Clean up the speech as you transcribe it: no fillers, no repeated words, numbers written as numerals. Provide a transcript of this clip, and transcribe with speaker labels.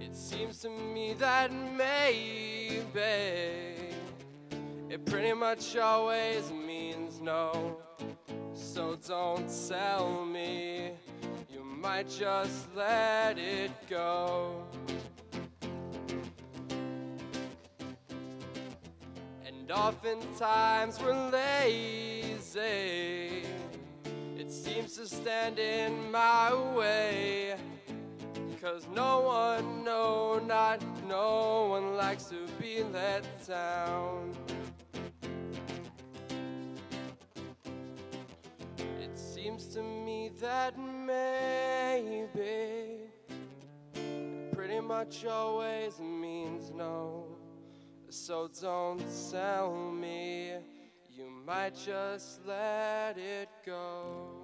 Speaker 1: It seems to me that maybe it pretty much always means no. So don't tell me, you might just let it go. And oftentimes we're lazy, it seems to stand in my way. 'Cause no one, no, not no one likes to be let down. It seems to me that maybe it pretty much always means no. So don't tell me, you might just let it go.